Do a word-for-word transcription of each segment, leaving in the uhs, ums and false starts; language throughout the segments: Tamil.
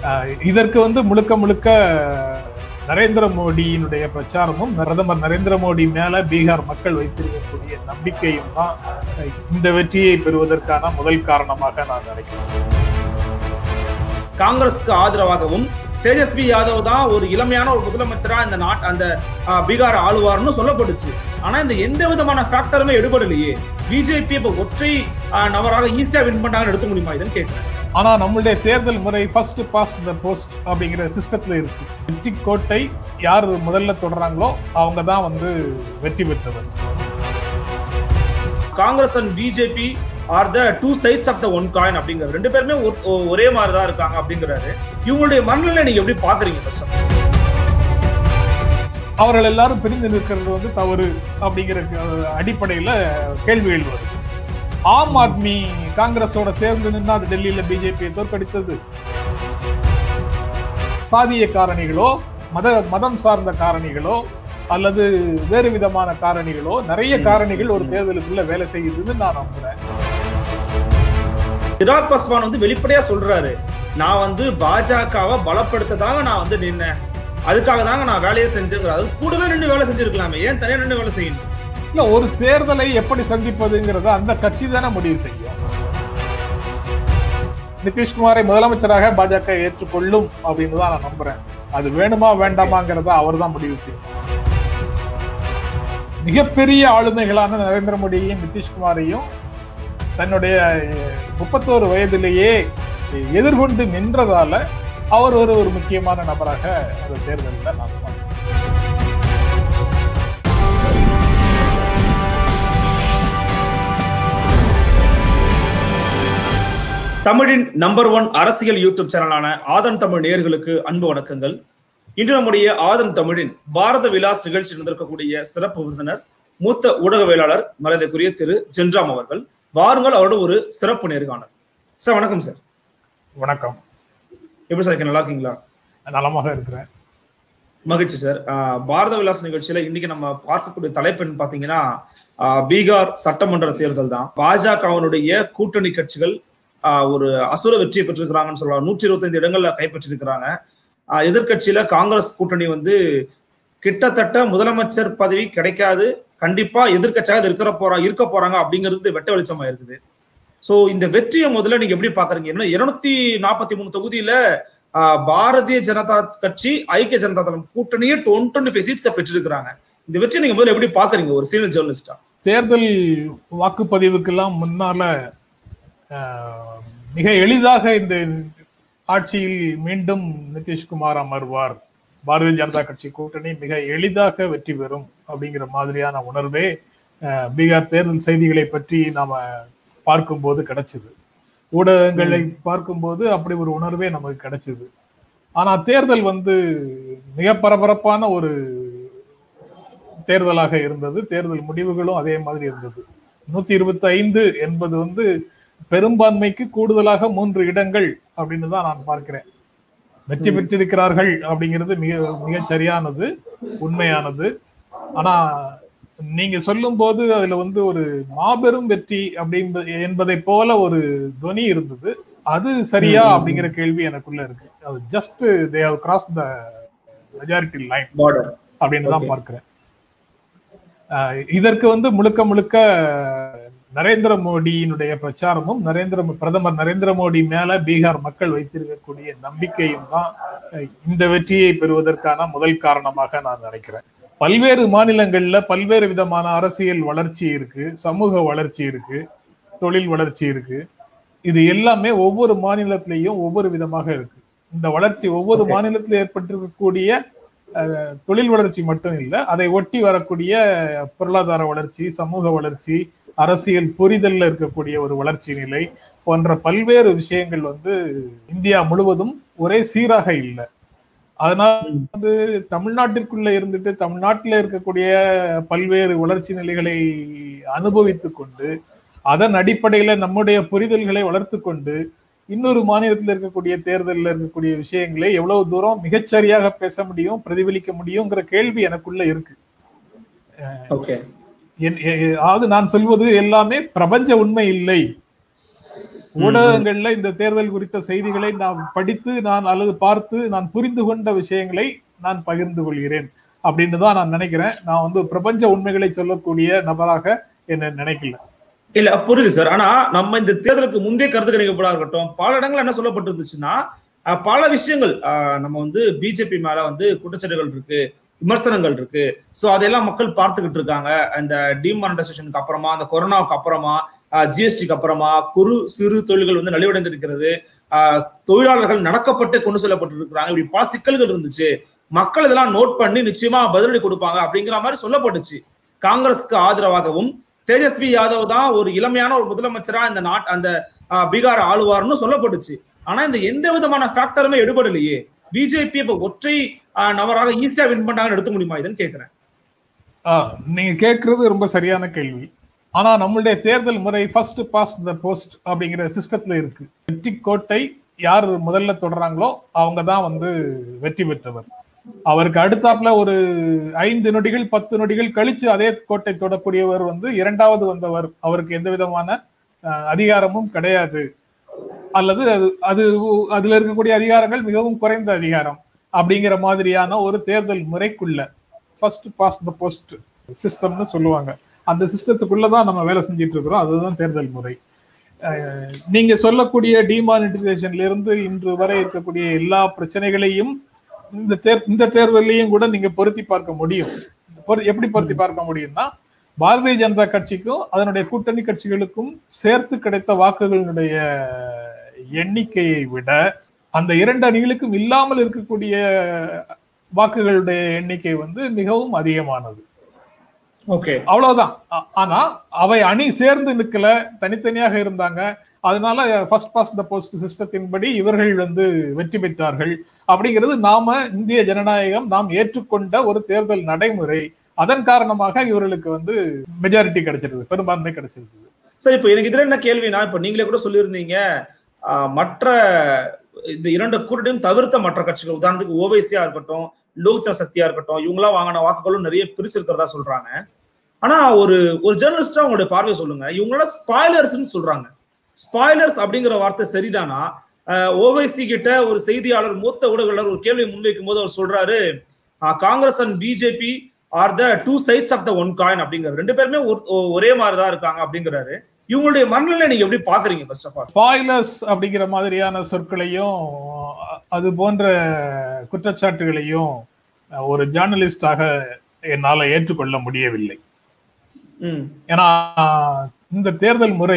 இதற்கு வந்து முழுக்க முழுக்க நரேந்திர மோடியினுடைய பிரச்சாரமும் பிரதமர் நரேந்திர மோடி மேல பீகார் மக்கள் வைத்திருக்கக்கூடிய நம்பிக்கையும் தான் இந்த வெற்றியை பெறுவதற்கான முதல் காரணமாக நான் நினைக்கிறேன். காங்கிரஸ்க்கு ஆதரவாகவும் தேஜஸ்வி யாதவ் தான் ஒரு இளமையான ஒரு முதலமைச்சரா இந்த நாட் அந்த பீகார் ஆளுவார்னு சொல்லப்பட்டுச்சு. ஆனா இந்த எந்த விதமான ஃபேக்டருமே எடுபடலையே. பிஜேபி இப்ப ஒற்றை நபராக ஈஸியா வின் பண்ணாங்கன்னு எடுக்க முடியுமா இதுன்னு கேட்கிறேன். ஆனா நம்மளுடைய தேர்தல் முறை ஃபர்ஸ்ட் பாஸ்ட் த போஸ்ட் அப்படிங்கிற சிஸ்டத்துல இருக்கு. வெற்றி கோட்டை யார் முதல்ல தொடர்றாங்களோ அவங்க தான் வந்து வெற்றி பெற்றவர். Congress and BJP are the two sides of the one coin அப்படிங்கிறது ரெண்டு பேருமே ஒரே மாதிரிதான் இருக்காங்க அப்படிங்கிறாரு. இவங்களுடைய மனநிலை நீங்க எப்படி பாக்குறீங்க? கஷ்டம் அவர்கள் எல்லாரும் பிரிந்து நிற்கிறது வந்து தவறு அப்படிங்கிற அடிப்படையில கேள்வி எழுவது. ஆம் ஆத்மி காங்கிரஸோட சேர்ந்து நின்று அது டெல்லியில பிஜேபியை தோற்கடித்தது. சாதிய காரணிகளோ மத மதம் சார்ந்த காரணிகளோ அல்லது வேறு விதமான காரணிகளோ நிறைய காரணிகள் ஒரு தேர்தலுக்குள்ள வேலை செய்யுதுன்னு நான் நம்புறேன். சிராக் பாஸ்வான் வந்து வெளிப்படையா சொல்றாரு, நான் வந்து பாஜகவை பலப்படுத்ததாக நான் வந்து நின்னேன், அதுக்காக தாங்க நான் வேலையை செஞ்சேங்கிறாரு. கூடவே நின்று வேலை செஞ்சிருக்கலாமே, ஏன் தனியா நின்று வேலை செய்யணும்? இல்ல, ஒரு தேர்தலை எப்படி சந்திப்பதுங்கிறத அந்த கட்சி தானே முடிவு செய்யும். நிதிஷ்குமாரை முதலமைச்சராக பாஜக ஏற்றுக்கொள்ளும் அப்படின்னு தான் நான் நம்புறேன். அது வேணுமா வேண்டாமாங்கிறத அவர் தான் முடிவு செய்யும். மிகப்பெரிய ஆளுமைகளான நரேந்திர மோடியையும் நிதிஷ்குமாரையும் தன்னுடைய முப்பத்தோரு வயதிலேயே எதிர்கொண்டு நின்றதால அவர் ஒரு ஒரு முக்கியமான நபராக அந்த தேர்தலில் நான் பார்க்கிறேன். தமிழின் நம்பர் ஒன் அரசியல் யூடியூப் சேனலான ஆதன் தமிழ் நேயர்களுக்கு அன்பு வணக்கங்கள். இன்று நம்முடைய ஆதன் தமிழின் பாரத விலாஸ் நிகழ்ச்சியில் இருந்திருக்கக்கூடிய சிறப்பு விருந்தினர் மூத்த ஊடகவியலாளர் மரியாதைக்குரிய திரு ஜென்ராம் அவர்கள். வாருங்கள் அவரோட ஒரு சிறப்பு நேர்காணல். சார் வணக்கம். சார் வணக்கம். எப்படி சார், நல்லா இருக்கீங்களா? நலமாக இருக்கிறேன். மகிழ்ச்சி சார். பாரத விலாஸ் நிகழ்ச்சியில இன்னைக்கு நம்ம பார்க்கக்கூடிய தலைப்புன்னு பாத்தீங்கன்னா பீகார் சட்டமன்ற தேர்தல் தான். பாஜகவினுடைய கூட்டணி கட்சிகள் ஒரு அசுர வெற்றியை பெற்றிருக்கிறாங்கன்னு சொல்லலாம். நூற்றி இருபத்தி ஐந்து இடங்கள்ல கைப்பற்றிருக்கிறாங்க. எதிர்கட்சியில காங்கிரஸ் கூட்டணி வந்து கிட்டத்தட்ட முதலமைச்சர் பதவி கிடைக்காது, கண்டிப்பா எதிர்கட்சியாக இருக்கிற போறா இருக்க போறாங்க அப்படிங்கிறது வெட்ட வெளிச்சமா இருக்குது. சோ இந்த வெற்றியை முதல்ல நீங்க எப்படி பாக்குறீங்க? என்ன இருநூத்தி நாற்பத்தி மூணு தொகுதியில பாரதிய ஜனதா கட்சி ஐக்கிய ஜனதா தளம் கூட்டணியே டுவெண்ட்டி ஃபைவ் சீட்ஸ் பெற்றிருக்கிறாங்க. இந்த வெற்றியை நீங்க முதல்ல எப்படி பாக்குறீங்க ஒரு சீனியர் ஜேர்னலிஸ்டா? தேர்தல் வாக்குப்பதிவுக்கெல்லாம் முன்னால மிக எளிதாக இந்த ஆட்சியில் மீண்டும் நிதிஷ்குமார் அமர்வார், பாரதிய ஜனதா கட்சி கூட்டணி மிக எளிதாக வெற்றி பெறும் அப்படிங்கிற மாதிரியான உணர்வே பீகார் தேர்தல் செய்திகளை பற்றி நாம பார்க்கும்போது கிடைச்சது. ஊடகங்களை பார்க்கும்போது அப்படி ஒரு உணர்வே நமக்கு கிடைச்சது. ஆனா தேர்தல் வந்து மிக பரபரப்பான ஒரு தேர்தலாக இருந்தது. தேர்தல் முடிவுகளும் அதே மாதிரி இருந்தது. நூத்தி இருபத்தி ஐந்து என்பது வந்து பெரும்பான்மைக்கு கூடுதலாக மூன்று இடங்கள் அப்படின்னு தான் நான் பார்க்கிறேன். வெற்றி பெற்றிருக்கிறார்கள் அப்படிங்கிறது மிக மிக சரியானது, உண்மையானது. ஆனா நீங்க சொல்லும் போது அதுல வந்து ஒரு மாபெரும் வெற்றி அப்படின்பது என்பதை போல ஒரு துவனி இருந்தது. அது சரியா அப்படிங்கிற கேள்வி எனக்குள்ள இருக்கு. அது just they have cross the majority line அப்படின்னு தான் பார்க்கிறேன். இதற்கு வந்து முழுக்க முழுக்க நரேந்திர மோடியினுடைய பிரச்சாரமும் நரேந்திர பிரதமர் நரேந்திர மோடி மேல பீகார் மக்கள் வைத்திருக்கக்கூடிய நம்பிக்கையும் தான் இந்த வெற்றியை பெறுவதற்கான முதல் காரணமாக நான் நினைக்கிறேன். பல்வேறு மாநிலங்கள்ல பல்வேறு விதமான அரசியல் வளர்ச்சி இருக்கு, சமூக வளர்ச்சி இருக்கு, தொழில் வளர்ச்சி இருக்கு. இது எல்லாமே ஒவ்வொரு மாநிலத்திலையும் ஒவ்வொரு விதமாக இருக்கு. இந்த வளர்ச்சி ஒவ்வொரு மாநிலத்திலும் ஏற்பட்டிருக்கக்கூடிய தொழில் வளர்ச்சி மட்டும் இல்லை, அதை ஒட்டி வரக்கூடிய பொருளாதார வளர்ச்சி, சமூக வளர்ச்சி, அரசியல் புரிதல்ல இருக்கக்கூடிய ஒரு வளர்ச்சி நிலை போன்ற பல்வேறு விஷயங்கள் வந்து இந்தியா முழுவதும் ஒரே சீராக இல்லை. அதனால வந்து தமிழ்நாட்டிற்குள்ள இருந்துட்டு தமிழ்நாட்டில் இருக்கக்கூடிய பல்வேறு வளர்ச்சி நிலைகளை அனுபவித்து கொண்டு அதன் அடிப்படையில நம்முடைய புரிதல்களை வளர்த்து கொண்டு இன்னொரு மாநிலத்தில் இருக்கக்கூடிய தேர்தலில் இருக்கக்கூடிய விஷயங்களை எவ்வளவு தூரம் மிகச்சரியாக பேச முடியும், பிரதிபலிக்க முடியுங்கிற கேள்வி எனக்குள்ள இருக்கு. அதாவது நான் சொல்வது எல்லாமே பிரபஞ்ச உண்மை இல்லை. ஊடகங்கள்ல இந்த தேர்தல் குறித்த செய்திகளை நான் படித்து நான் அல்லது பார்த்து நான் புரிந்து கொண்ட விஷயங்களை நான் பகிர்ந்து கொள்கிறேன் அப்படின்னு தான் நான் நினைக்கிறேன். நான் வந்து பிரபஞ்ச உண்மைகளை சொல்லக்கூடிய நபராக என்ன நினைக்கல. இல்ல புரியுது சார். ஆனா நம்ம இந்த தேர்தலுக்கு முந்தைய கருத்து கணிக்கப்படா இருக்கட்டும், பல இடங்கள் என்ன சொல்லப்பட்டிருந்துச்சுன்னா பல விஷயங்கள் நம்ம வந்து பிஜேபி மேல வந்து குற்றச்சாட்டுகள் இருக்கு, விமர்சனங்கள் இருக்கு. சோ அதெல்லாம் மக்கள் பார்த்துக்கிட்டு இருக்காங்க. இந்த டிமானிட்டைசேஷனுக்கு அப்புறமா, அந்த கொரோனாவுக்கு அப்புறமா, ஜிஎஸ்டிக்கு அப்புறமா குறு சிறு தொழில்கள் வந்து நலிவடைந்திருக்கிறது, ஆஹ் தொழிலாளர்கள் நடக்கப்பட்டு கொண்டு செல்லப்பட்டு இருக்கிறாங்க. இப்படி பல சிக்கல்கள் இருந்துச்சு. மக்கள் இதெல்லாம் நோட் பண்ணி நிச்சயமா பதிலடி கொடுப்பாங்க அப்படிங்கிற மாதிரி சொல்லப்பட்டுச்சு. காங்கிரஸ்க்கு ஆதரவாகவும் தேஜஸ்வி யாதவ் தான் ஒரு இளமையான ஒரு முதலமைச்சரா இந்த நாட் அந்த பீகார் ஆளுவார்னு சொல்லப்பட்டுச்சு. ஆனா இந்த எந்த விதமான ஃபேக்டருமே எடுபடலையே. பிஜேபி இப்ப ஒற்றை நபராக ஈஸியா வின் பண்ணாங்கன்னு எடுத்து முடியுமா இதுன்னு கேட்கிறேன். நீங்க கேட்கறது ரொம்ப சரியான கேள்வி. ஆனா நம்மளுடைய தேர்தல் முறை ஃபர்ஸ்ட் பாஸ்ட் த போஸ்ட் அப்படிங்கிற சிஸ்டத்துல இருக்கு. வெற்றி கோட்டை யார் முதல்ல தொடர்றாங்களோ அவங்க தான் வந்து வெற்றி பெற்றவர். அவருக்கு அடுத்தாப்புல ஒரு ஐந்து நொடிகள் பத்து நொடிகள் கழிச்சு அதே கோட்டை தொடக்கூடியவர் வந்து இரண்டாவது வந்தவர். அவருக்கு எந்த விதமான அதிகாரமும் கிடையாது, அல்லது அது அது அதுல இருக்கக்கூடிய அதிகாரங்கள் மிகவும் குறைந்த அதிகாரம் அப்படிங்கிற மாதிரியான ஒரு தேர்தல் முறைக்குள்ள ஃபர்ஸ்ட் பாஸ்ட் த போஸ்ட் சிஸ்டம்னு சொல்லுவாங்க. அந்த சிஸ்டத்துக்குள்ளதான் நம்ம வேலை செஞ்சிட்டு இருக்கிறோம். அதுதான் தேர்தல் முறை. நீங்க சொல்லக்கூடிய டிமானிட்டைசேஷன்ல இருந்து இன்று வரை இருக்கக்கூடிய எல்லா பிரச்சனைகளையும் இந்த தேர் இந்த தேர்தலையும் கூட நீங்க பொருத்தி பார்க்க முடியும். எப்படி பொருத்தி பார்க்க முடியும்னா, பாரதிய ஜனதா கட்சிக்கும் அதனுடைய கூட்டணி கட்சிகளுக்கும் சேர்த்து கிடைத்த வாக்குகளுடைய எண்ணிக்கையை விட அந்த இரண்டு அணிகளுக்கும் இல்லாமல் இருக்கக்கூடிய வாக்குகளுடைய எண்ணிக்கை வந்து மிகவும் அதிகமானது. ஓகே, அவ்வளவுதான். ஆனா அவை அணி சேர்ந்து நிக்கல, தனித்தனியாக இருந்தாங்க. அதனால ஃபர்ஸ்ட் பாஸ்ட் த போஸ்ட் சிஸ்டத்தின்படி இவர்கள் வந்து வெற்றி பெற்றார்கள் அப்படிங்கிறது நாம இந்திய ஜனநாயகம் நாம் ஏற்றுக்கொண்ட ஒரு தேர்தல் நடைமுறை. அதன் காரணமாக இவர்களுக்கு வந்து மெஜாரிட்டி கிடைச்சிருக்கு, பெரும்பான்மை கிடைச்சிருக்கு. சார் இப்ப எனக்கு இதுல என்ன கேள்வினா, இப்ப நீங்களே கூட சொல்லியிருந்தீங்க மற்ற இந்த இரண்டு கூட்டணியும் தவிர்த்த மற்ற கட்சிகள், உதாரணத்துக்கு ஓவைசியா இருக்கட்டும், லோக் சக்தியா இருக்கட்டும், இவங்களாம் வாங்கின வாக்குகளும் நிறைய பிரிச்சிருக்கிறதா சொல்றாங்க. ஆனா ஒரு ஒரு ஜேர்னலிஸ்டா உங்களுடைய பார்வையை சொல்லுங்க. இவங்களோட ஸ்பாய்லர்ஸ்ன்னு சொல்றாங்க. ஸ்பாய்லர்ஸ் அப்படிங்கிற வார்த்தை சரிதானா? ஓவைசி கிட்ட ஒரு செய்தியாளர், மூத்த ஊடகங்கள் ஒரு கேள்வி முன்வைக்கும் போது அவர் சொல்றாரு, Congress and BJP are the two sides of the one coin அப்படிங்கிறாரு. ரெண்டு பேருமே ஒரே மாதிரிதான் இருக்காங்க அப்படிங்கிறாரு. இவங்களுடைய மனநிலை நீங்க எப்படி பாக்குறீங்க? ஃபர்ஸ்ட் ஆஃப் ஆல் ஸ்பாய்லர்ஸ் அப்படிங்கிற மாதிரியான சொற்களையும் அது போன்ற குற்றச்சாட்டுகளையும் ஒரு ஜேர்னலிஸ்டாக என்னால ஏற்றுக்கொள்ள முடியவில்லை. ஏன்னா இந்த தேர்தல் முறை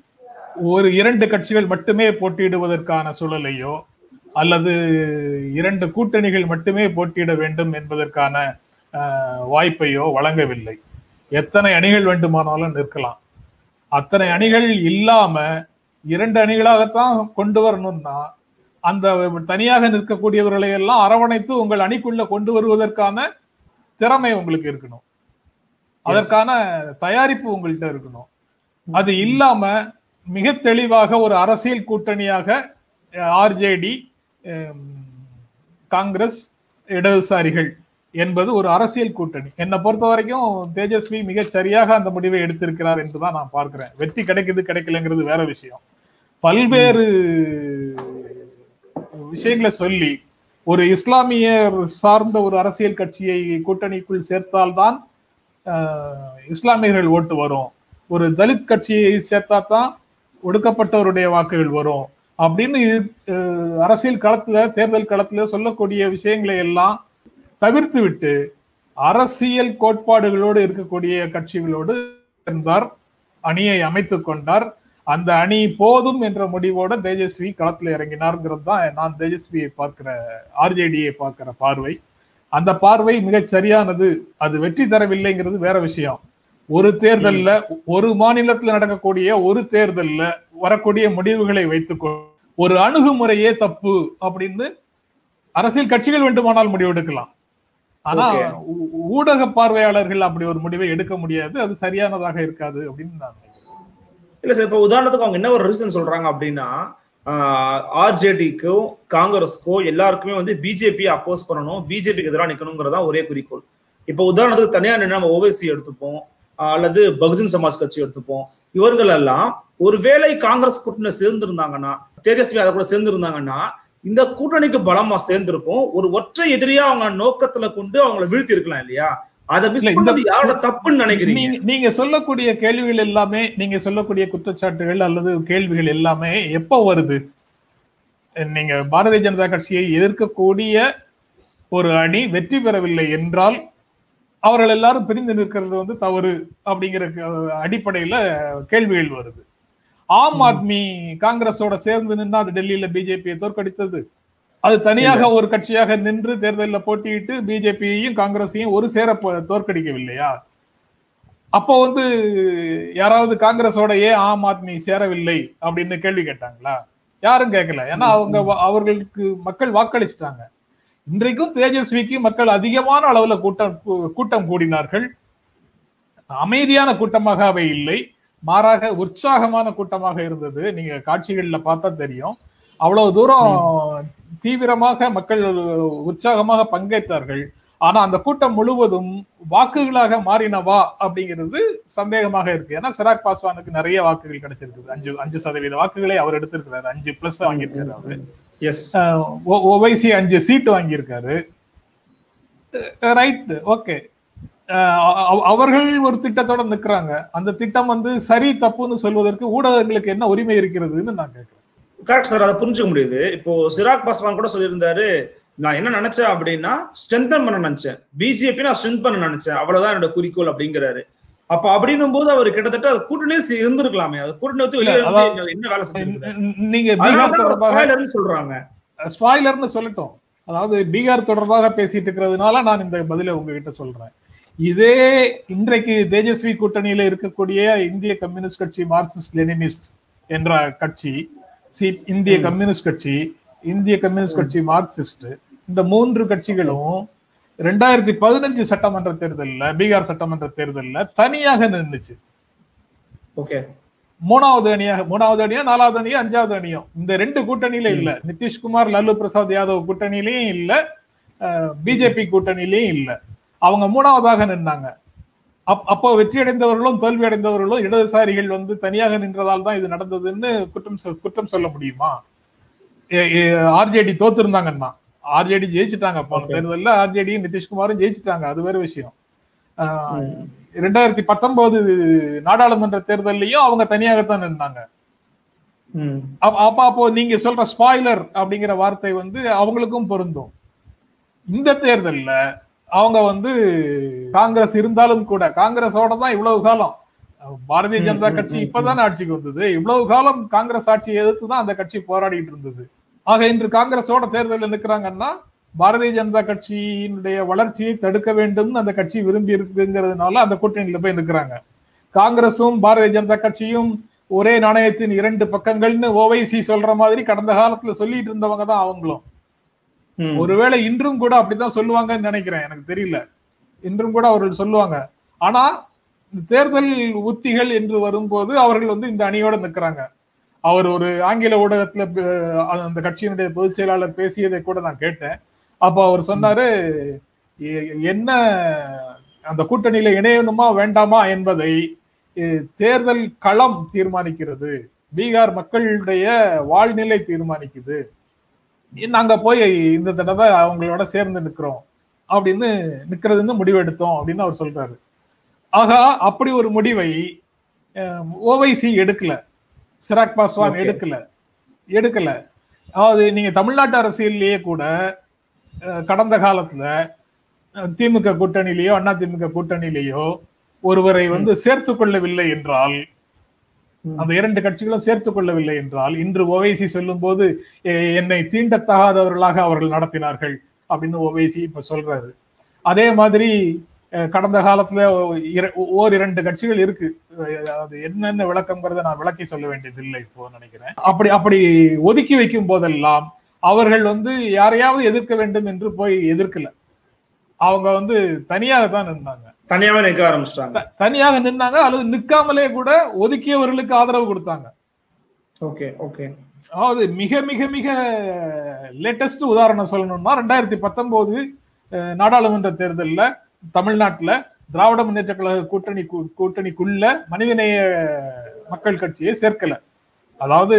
ஒரு இரண்டு கட்சிகள் மட்டுமே போட்டியிடுவதற்கான சூழலையோ அல்லது இரண்டு கூட்டணிகள் மட்டுமே போட்டியிட வேண்டும் என்பதற்கான வாய்ப்பையோ வழங்கவில்லை. எத்தனை அணிகள் வேண்டுமானாலும் நிற்கலாம். அத்தனை அணிகள் இல்லாம இரண்டு அணிகளாகத்தான் கொண்டு வரணும்னா அந்த தனியாக நிற்கக்கூடியவர்களை எல்லாம் அரவணைத்து உங்கள் அணிக்குள்ள கொண்டு வருவதற்கான திறமை உங்களுக்கு இருக்கணும். அதற்கான தயாரிப்பு உங்கள்கிட்ட இருக்கணும். அது இல்லாம மிக தெளிவாக ஒரு அரசியல் கூட்டணியாக ஆர்ஜேடி, காங்கிரஸ், இடதுசாரிகள் என்பது ஒரு அரசியல் கூட்டணி. என்னை பொறுத்த வரைக்கும் தேஜஸ்வி மிக சரியாக அந்த முடிவை எடுத்திருக்கிறார் என்றுதான் நான் பார்க்கிறேன். வெற்றி கிடைக்குது கிடைக்கலங்கிறது வேற விஷயம். பல்வேறு விஷயங்களை சொல்லி ஒரு இஸ்லாமியர் சார்ந்த ஒரு அரசியல் கட்சியை கூட்டணிக்குள் சேர்த்தால்தான் இஸ்லாமியர்கள் ஓட்டு வரும், ஒரு தலித் கட்சியை சேர்த்தாதான் ஒடுக்கப்பட்டவருடைய வாக்குகள் வரும் அப்படின்னு அரசியல் களத்துல, தேர்தல் களத்துல சொல்லக்கூடிய விஷயங்களை எல்லாம் தவிர்த்து விட்டு அரசியல் கோட்பாடுகளோடு இருக்கக்கூடிய கட்சிகளோடு இருந்தார், அணியை அமைத்துக் கொண்டார். அந்த அணி போதும் என்ற முடிவோட தேஜஸ்வி களத்துல இறங்கினார்ங்கிறது தான் நான் தேஜஸ்வியை பார்க்கிற, ஆர்ஜேடியை பார்க்கிற பார்வை. அந்த பார்வை மிகச் சரியானது. அது வெற்றி தரவில்லைங்கிறது வேற விஷயம். ஒரு தேர்தல்ல, ஒரு மாநிலத்துல நடக்கக்கூடிய ஒரு தேர்தல்ல வரக்கூடிய முடிவுகளை வைத்துக்கொண்டு ஒரு அணுகுமுறையே தப்பு அப்படின்னு அரசியல் கட்சிகள் வேண்டுமானால் முடிவெடுக்கலாம். ஆனா ஊடக பார்வையாளர்கள் அப்படி ஒரு முடிவை எடுக்க முடியாது. அது சரியானதாக இருக்காது அப்படின்னு நான் நினைக்கிறேன். இல்ல சார், இப்ப உதாரணத்துக்கு அவங்க என்ன ஒரு ரீசன் சொல்றாங்க அப்படின்னா, ஆர்ஜேடிக்கோ காங்கிரஸ்க்கோ எல்லாருக்குமே வந்து பிஜேபி அப்போஸ் பண்ணணும், பிஜேபிக்கு எதிராக நிக்கணுங்கிறதா ஒரே குறிக்கோள். இப்ப உதாரணத்துக்கு தனியா நின்று நம்ம ஓவைசி எடுத்துப்போம், அல்லது பகுஜன் சமாஜ் கட்சி எடுத்துப்போம், இவர்கள் எல்லாம் ஒருவேளை காங்கிரஸ் கூட்டணி சேர்ந்திருந்தாங்கன்னா, தேஜஸ்வி அதை கூட சேர்ந்திருந்தாங்கன்னா இந்த கூட்டணிக்கு பலமா சேர்ந்திருக்கும். ஒரு ஒற்றை எதிரியா அவங்க நோக்கத்துல கொண்டு அவங்களை வீழ்த்தி இருக்கலாம் இல்லையா? அதை மிஸ் பண்ணது யாரோட தப்புன்னு நினைக்கிறீங்க? நீங்க சொல்லக்கூடிய கேள்விகள் எல்லாமே, நீங்க சொல்லக்கூடிய குற்றச்சாட்டுகள் அல்லது கேள்விகள் எல்லாமே எப்போ வருது? நீங்க பாரதிய ஜனதா கட்சியை எதிர்க்கக்கூடிய ஒரு அணி வெற்றி பெறவில்லை என்றால் அவர்கள் எல்லாரும் பிரிந்து நிற்கிறது வந்து தவறு அப்படிங்கிற அடிப்படையில கேள்விகள் வருது. ஆம் ஆத்மி காங்கிரஸோட சேர்ந்து நின்று அது டெல்லியில பிஜேபியை தோற்கடித்தது. அது தனியாக ஒரு கட்சியாக நின்று தேர்தலில் போட்டியிட்டு பிஜேபியையும் காங்கிரஸையும் ஒரு சேர தோற்கடிக்கவில்லையா? அப்போ வந்து யாராவது காங்கிரஸோட ஏன் ஆம் ஆத்மி சேரவில்லை அப்படின்னு கேள்வி கேட்டாங்களா? யாரும் கேட்கல. ஏன்னா அவங்க அவர்களுக்கு மக்கள் வாக்களிச்சிட்டாங்க. இன்றைக்கும் தேஜஸ்விக்கு மக்கள் அதிகமான அளவுல கூட்டம் கூட்டம் கூடினார்கள். அமைதியான கூட்டமாக அவை இல்லை, மாறாக உற்சாகமான கூட்டமாக இருந்தது. நீங்க காட்சிகள்ல பார்த்தா தெரியும். அவ்வளவு தூரம் தீவிரமாக மக்கள் உற்சாகமாக பங்கேற்றார்கள். ஆனா அந்த கூட்டம் முழுவதும் வாக்குகளாக மாறினவா அப்படிங்கிறது சந்தேகமாக இருக்கு. ஏன்னா சிராக் பாஸ்வானுக்கு நிறைய வாக்குகள் கிடைச்சிருக்கு. அஞ்சு அஞ்சு சதவீத வாக்குகளை அவர் எடுத்திருக்கிறாரு. அஞ்சு பிளஸ் வாங்கியிருக்காரு அவரு. ஓவைசி அஞ்சு சீட்டு வாங்கியிருக்காரு. Right, okay. அவர்கள் ஒரு திட்டத்தோட நிக்கிறாங்க. அந்த திட்டம் வந்து சரி தப்புன்னு சொல்வதற்கு ஊடகங்களுக்கு என்ன உரிமை இருக்கிறதுன்னு நான் கேட்கிறேன். கரெக்ட் சார், அதை புரிஞ்சுக்க முடியுது. இப்போ சிராக் பாஸ்வான் கூட சொல்லியிருந்தாரு, நான் என்ன நினைச்சேன் அப்படின்னா ஸ்ட்ரென்தன் பண்ண நினைச்சேன், பிஜேபி நான் ஸ்ட்ரென்த் பண்ண நினைச்சேன், அவ்வளவுதான் என்னோட குறிக்கோள் அப்படிங்கிறாரு. அப்ப அப்படின்னும் போது அவர் கிட்டத்தட்ட அது கூட்டணியே இருந்திருக்கலாமே, அது கூட்டணி வந்து வெளியே என்ன வேலை செஞ்சிருக்காங்க? நீங்க பீகார் தொடர்பாக சொல்றாங்க, ஸ்பாய்லர்னு சொல்லட்டும். அதாவது பீகார் தொடர்பாக பேசிட்டு இருக்கிறதுனால நான் இந்த பதிலை உங்ககிட்ட சொல்றேன். இதே இன்றைக்கு தேஜஸ்வி கூட்டணியில இருக்கக்கூடிய இந்திய கம்யூனிஸ்ட் கட்சி, மார்க்சிஸ்ட் லெனினிஸ்ட் என்ற கட்சி, இந்திய கம்யூனிஸ்ட் கட்சி, இந்திய கம்யூனிஸ்ட் கட்சி மார்க்சிஸ்ட், இந்த மூன்று கட்சிகளும் ரெண்டாயிரத்தி பதினஞ்சு சட்டமன்ற தேர்தலில், பீகார் சட்டமன்ற தேர்தலில் தனியாக நின்றுச்சு. ஓகே, மூணாவது அணியாக, மூணாவது அணியா நாலாவது அணியா அஞ்சாவது அணியும் இந்த ரெண்டு கூட்டணியில இல்ல. நிதிஷ்குமார் லாலு பிரசாத் யாதவ் கூட்டணியிலையும் இல்ல, பிஜேபி கூட்டணியிலையும் இல்ல. அவங்க மூணாவதாக நின்னாங்க. அப்போ வெற்றி அடைந்தவர்களும் தோல்வி அடைந்தவர்களும் இடதுசாரிகள் வந்து தனியாக நின்றதால் தான் இது நடந்ததுன்னு குற்றம் குற்றம் சொல்ல முடியுமா? ஆர்ஜேடி தோத்து இருந்தாங்கன்னா, ஆர்ஜேடி ஜெயிச்சுட்டாங்க போன தேர்தலில், ஆர்ஜேடியும் நிதிஷ்குமாரும் ஜெயிச்சுட்டாங்க, அது வேற விஷயம். ரெண்டாயிரத்தி பத்தொன்பது நாடாளுமன்ற தேர்தலையும் அவங்க தனியாகத்தான் நின்னாங்க. அப்ப அப்போ நீங்க சொல்ற ஸ்பாய்லர் அப்படிங்கிற வார்த்தை வந்து அவங்களுக்கும் பொருந்தும். இந்த தேர்தல்ல அவங்க வந்து காங்கிரஸ் இருந்தாலும் கூட, காங்கிரஸோட தான் இவ்வளவு காலம், பாரதிய ஜனதா கட்சி இப்பதானே ஆட்சிக்கு வந்தது, இவ்வளவு காலம் காங்கிரஸ் ஆட்சியை எதிர்த்து தான் அந்த கட்சி போராடிட்டு இருந்தது. ஆக இன்று காங்கிரஸோட தேர்தலில் நிற்கிறாங்கன்னா பாரதிய ஜனதா கட்சியினுடைய வளர்ச்சியை தடுக்க வேண்டும் அந்த கட்சி விரும்பி இருக்குங்கிறதுனால அந்த கூட்டணியில போய் நிற்கிறாங்க. காங்கிரஸும் பாரதிய ஜனதா கட்சியும் ஒரே நாணயத்தின் இரண்டு பக்கங்கள்னு ஓவைசி சொல்ற மாதிரி கடந்த காலத்துல சொல்லிட்டு இருந்தவங்க தான் அவங்களும். ஒருவேளை இன்றும் கூட அப்படித்தான் சொல்லுவாங்கன்னு நினைக்கிறேன், எனக்கு தெரியல. இன்றும் கூட அவர்கள் சொல்லுவாங்க. ஆனா தேர்தல் உத்திகள் என்று வரும்போது அவர்கள் வந்து இந்த அணியோட நிற்கிறாங்க. அவர் ஒரு ஆங்கில ஊடகத்துல அந்த கட்சியினுடைய பொதுச் செயலாளர் பேசியதை கூட நான் கேட்டேன். அப்போ அவர் சொன்னாரு, என்ன அந்த கூட்டணியில இணையணுமா வேண்டாமா என்பதை தேர்தல் களம் தீர்மானிக்கிறது, பீகார் மக்களுடைய வாழ்நிலை தீர்மானிக்குது, நாங்க போய் இந்த தடவை அவங்களோட சேர்ந்து நிக்கிறோம் அப்படின்னு நிக்கிறதுன்னு முடிவெடுத்தோம் அப்படின்னு அவர் சொல்றாரு. ஆகா, அப்படி ஒரு முடிவை ஓவைசி எடுக்கல, சிராக் பாஸ்வான் எடுக்கல எடுக்கல அதாவது நீங்க தமிழ்நாட்டு அரசியல்லையே கூட கடந்த காலத்துல திமுக கூட்டணியிலேயோ அண்ணா திமுக கூட்டணியிலேயோ ஒருவரை வந்து சேர்த்து கொள்ளவில்லை என்றால், அந்த இரண்டு கட்சிகளும் சேர்த்துக் கொள்ளவில்லை என்றால், இன்று ஓவைசி சொல்லும் போது என்னை தீண்டத்தகாதவர்களாக அவர்கள் நடத்தினார்கள் அப்படின்னு ஓவைசி இப்ப சொல்றாரு. அதே மாதிரி கடந்த காலத்துல ஓர் இரண்டு கட்சிகள் இருக்கு, அது என்னென்ன விளக்கம்ங்கிறத நான் விளக்கி சொல்ல வேண்டியது இல்லை இப்போ நினைக்கிறேன். அப்படி அப்படி ஒதுக்கி வைக்கும் போதெல்லாம் அவர்கள் வந்து யாரையாவது எதிர்க்க வேண்டும் என்று போய் எதிர்க்கல, அவங்க வந்து தனியாக தான் நின்னாங்க. தனியாக நிற்க ஆரம்பிச்சிட்டாங்க. தனியாக நின்னாங்க அல்லது நிற்காமலே கூட ஒதுக்கியவர்களுக்கு ஆதரவு கொடுத்தாங்க. Okay okay. அதாவது மிக மிக மிக லேட்டஸ்ட் உதாரணம் சொல்லணும்னா ரெண்டாயிரத்தி பத்தொன்பது நாடாளுமன்ற தேர்தலில் தமிழ்நாட்டுல திராவிட முன்னேற்ற கழக கூட்டணி கூட்டணிக்குள்ள மனிதநேய மக்கள் கட்சியை சேர்க்கல. அதாவது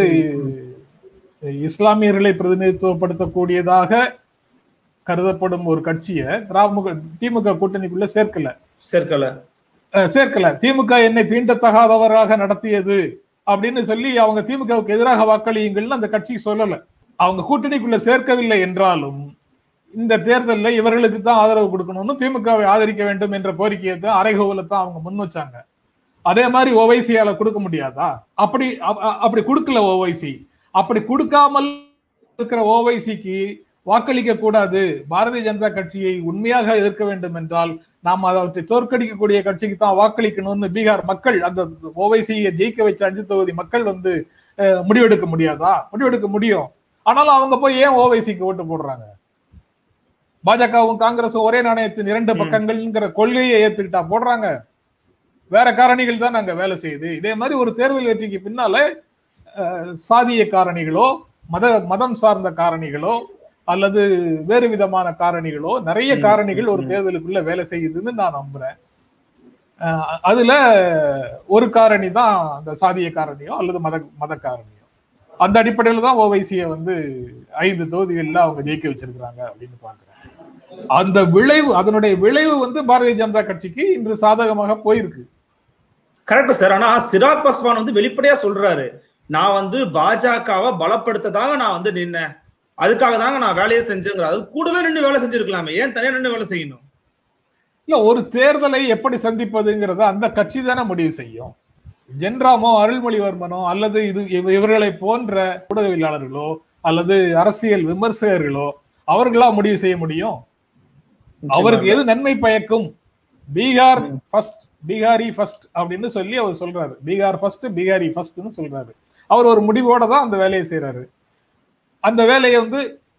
இஸ்லாமியர்களை பிரதிநிதித்துவப்படுத்தக்கூடியதாக கருதப்படும் ஒரு கட்சியை திராவிட திமுக கூட்டணிக்குள்ள சேர்க்கல சேர்க்கல சேர்க்கல திமுக என்னை தீண்டத்தகாதவராக நடத்தியது அப்படின்னு சொல்லி அவங்க திமுகவுக்கு எதிராக வாக்களியுங்கள்னு அந்த கட்சிக்கு சொல்லல. அவங்க கூட்டணிக்குள்ள சேர்க்கவில்லை என்றாலும் இந்த தேர்தலில் இவர்களுக்கு தான் ஆதரவு கொடுக்கணும்னு திமுகவை ஆதரிக்க வேண்டும் என்ற கோரிக்கையை தான் அறைகோவலை தான் அவங்க முன் வச்சாங்க. அதே மாதிரி ஓவைசியால கொடுக்க முடியாதா? அப்படி அப்படி கொடுக்கல ஓவைசி. அப்படி கொடுக்காமல் இருக்கிற ஓவைசிக்கு வாக்களிக்க கூடாது, பாரதிய ஜனதா கட்சியை உண்மையாக எதிர்க்க வேண்டும் என்றால் நாம் அவற்றை தோற்கடிக்கக்கூடிய கட்சிக்கு தான் வாக்களிக்கணும்னு பீகார் மக்கள், அந்த ஓவைசியை ஜெயிக்க வச்ச அஞ்சு தொகுதி மக்கள் வந்து முடிவெடுக்க முடியாதா? முடிவெடுக்க முடியும். ஆனாலும் அவங்க போய் ஏன் ஓவைசிக்கு ஓட்டு போடுறாங்க? பாஜகவும் காங்கிரஸும் ஒரே நாணயத்தின் இரண்டு பக்கங்கள்ங்கிற கொள்கையை ஏத்துக்கிட்டா போடுறாங்க. வேற காரணிகள் தான் நாங்க வேலை செய்யுது. இதே மாதிரி ஒரு தேர்தல் வெற்றிக்கு பின்னால சாதிய காரணிகளோ மத மதம் சார்ந்த காரணிகளோ அல்லது வேறு விதமான காரணிகளோ நிறைய காரணிகள் ஒரு தேர்தலுக்குள்ள வேலை செய்யுதுன்னு நான் நம்புறேன். அதுல ஒரு காரணி தான் அந்த சாதிய காரணியோ அல்லது மத மத காரணியோ. அந்த அடிப்படையில தான் ஓவைசியை வந்து ஐந்து தொகுதிகள்ல அவங்க ஜெயிக்க வச்சிருக்கிறாங்க அப்படின்னு பாக்குறேன். அந்த விளைவு, அதனுடைய விளைவு வந்து பாரதிய ஜனதா கட்சிக்கு இன்று சாதகமாக போயிருக்கு. Correct sir. ஆனா சிராக் பாஸ்வான் வந்து வெளிப்படையா சொல்றாரு, நான் வந்து பாஜகவை பலப்படுத்ததாக நான் வந்து நின்னேன், அதுக்காக தாங்க நான் வேலையை செஞ்சேங்கிற. அது கூடவே நின்று வேலை செஞ்சிருக்கலாமே, ஏன் தனியா நின்று வேலை செய்யணும்? இல்ல, ஒரு தேர்தலை எப்படி சந்திப்பதுங்கிறத அந்த கட்சி தானே முடிவு செய்யும். ஜென்ராமோ அருள்மொழிவர்மனோ அல்லது இது இவர்களை போன்ற ஊடகவியலாளர்களோ அல்லது அரசியல் விமர்சகர்களோ அவர்களா முடிவு செய்ய முடியும்? அவருக்கு எது நன்மை பயக்கும்? பீகார் ஃபர்ஸ்ட், பீகாரி ஃபர்ஸ்ட் அப்படின்னு சொல்லி அவர் சொல்றாரு. பீகார் ஃபர்ஸ்ட், பீகாரி ஃபர்ஸ்ட்னு சொல்றாரு. அவர் ஒரு முடிவோட தான் அந்த வேலையை செய்யறாரு. அந்த வேலையை வந்து